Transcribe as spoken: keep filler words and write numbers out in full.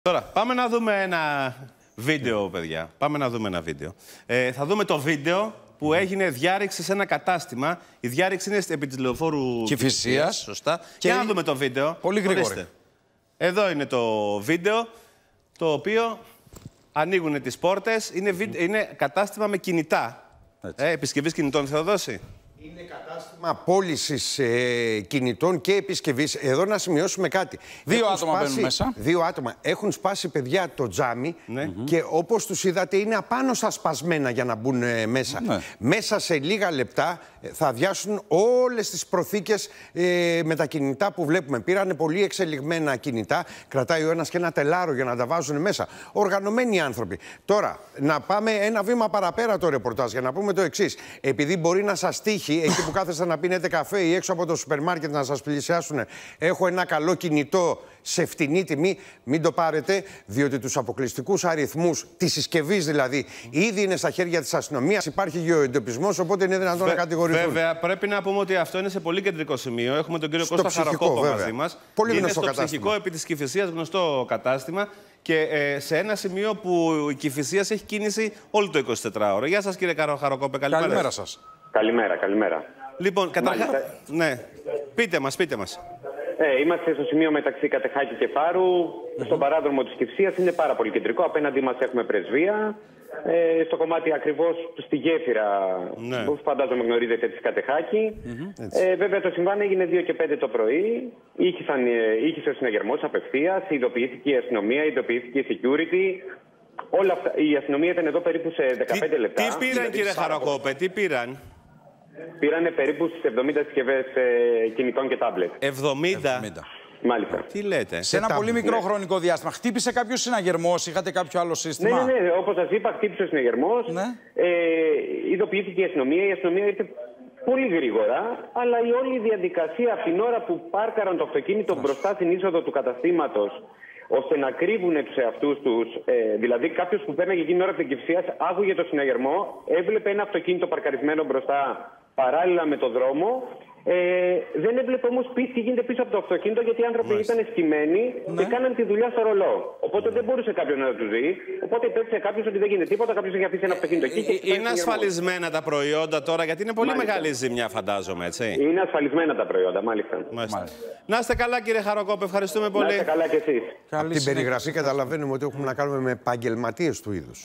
Τώρα, πάμε να δούμε ένα βίντεο, παιδιά. Πάμε να δούμε ένα βίντεο. Ε, θα δούμε το βίντεο που έγινε διάρρηξη σε ένα κατάστημα. Η διάρρηξη είναι επί της λεωφόρου Κηφισίας. Σωστά. Και για να δούμε το βίντεο. Πολύ γρήγορα. Ορίστε. Εδώ είναι το βίντεο, το οποίο ανοίγουν τις πόρτες. Είναι, βι... είναι κατάστημα με κινητά. Ε, επισκευής κινητών, Θεοδόση. Είναι κατάστημα πώλησης ε, κινητών και επισκευής. Εδώ να σημειώσουμε κάτι. Δύο έχουν άτομα σπάσει, μπαίνουν μέσα. Δύο άτομα. Έχουν σπάσει, παιδιά, το τζάμι ναι. και όπως τους είδατε είναι απάνω στα σπασμένα για να μπουν ε, μέσα. Ναι. Μέσα σε λίγα λεπτά ε, θα αδειάσουν όλες τις προθήκες ε, με τα κινητά που βλέπουμε. Πήρανε πολύ εξελιγμένα κινητά. Κρατάει ο ένας και ένα τελάρο για να τα βάζουν μέσα. Οργανωμένοι άνθρωποι. Τώρα, να πάμε ένα βήμα παραπέρα το ρεπορτάζ για να πούμε το εξής. Επειδή μπορεί να σας τύχει εκεί που κάθεστε να πίνετε καφέ ή έξω από το σούπερ μάρκετ να σας πλησιάσουν, έχω ένα καλό κινητό σε φτηνή τιμή, μην το πάρετε, διότι τους αποκλειστικούς αριθμούς της συσκευής δηλαδή ήδη είναι στα χέρια της αστυνομίας, υπάρχει γεωεντοπισμός, οπότε είναι δυνατόν Βε, να κατηγορηθούν. Βέβαια, πρέπει να πούμε ότι αυτό είναι σε πολύ κεντρικό σημείο. Έχουμε τον κύριο Κώστα Χαροκόπο μαζί μας. Πολύ είναι γνωστό στο κατάστημα. ψυχικό επί της Κηφισίας, γνωστό κατάστημα. Και ε, σε ένα σημείο που η Κηφισίας έχει κίνηση όλο το εικοσιτετράωρο. Γεια σας, κύριε Χαροκόπο, καλημέρα. Καλημέρα σας. Καλημέρα, καλημέρα. Λοιπόν, καταρχάς, ναι, πείτε μας, πείτε μας. Ε, είμαστε στο σημείο μεταξύ Κατεχάκη και Πάρου, mm-hmm. στον παράδρομο της Κηφισίας, είναι πάρα πολύ κεντρικό. Απέναντί μας έχουμε πρεσβεία, ε, στο κομμάτι ακριβώς στη γέφυρα, ναι. που φαντάζομαι γνωρίζετε, της Κατεχάκη. Mm-hmm. ε, βέβαια το συμβάν έγινε δύο και πέντε το πρωί, ήχησαν, ε, ήχησε ο συναγερμός απευθείας, ειδοποιήθηκε η αστυνομία, ειδοποιήθηκε η security. Όλα αυτά, η αστυνομία ήταν εδώ περίπου σε δεκαπέντε τι, λεπτά. Τι πήραν, δηλαδή, κύριε Χαροκόπε, τι πήραν? Πήρανε περίπου στις εβδομήντα συσκευές ε, κινητών και τάμπλετ. εβδομήντα. εβδομήντα. Μάλιστα. Τι λέτε? Σε, σε ένα πολύ μικρό ναι. χρονικό διάστημα. Χτύπησε κάποιο συναγερμός, είχατε κάποιο άλλο σύστημα? Ναι, ναι, ναι. Όπως σας είπα, χτύπησε ο συναγερμός. Ναι. Ε, ειδοποιήθηκε η αστυνομία. Η αστυνομία ήρθε πολύ γρήγορα, αλλά η όλη διαδικασία από την ώρα που πάρκαραν το αυτοκίνητο μπροστά στην είσοδο του καταστήματος, ώστε να κρύβουν τους εαυτούς τους. Ε, δηλαδή, κάποιος που παίρναγε εκείνη την ώρα από την Κηφισίας άκουγε το συναγερμό, έβλεπε ένα αυτοκίνητο παρκαρισμένο μπροστά παράλληλα με το δρόμο. Ε, δεν έβλεπε όμως τι γίνεται πίσω από το αυτοκίνητο, γιατί οι άνθρωποι Μάλιστα. ήταν σκυμμένοι ναι. και κάναν τη δουλειά στο ρολό. Οπότε δεν μπορούσε κάποιος να του δει. Οπότε υπέθεσε κάποιος ότι δεν γίνεται τίποτα, κάποιος έχει αφήσει ένα αυτοκίνητο εκεί. Ε, είναι ασφαλισμένα τα προϊόντα τώρα, γιατί είναι πολύ μάλιστα. μεγάλη ζημιά, φαντάζομαι, έτσι. Είναι ασφαλισμένα τα προϊόντα, μάλιστα. μάλιστα. μάλιστα. Να είστε καλά, κύριε Χαροκόπο, ευχαριστούμε πολύ. Να είστε καλά κι εσείς. Από την περιγραφή καταλαβαίνουμε ότι έχουμε να κάνουμε με επαγγελματίες του είδους.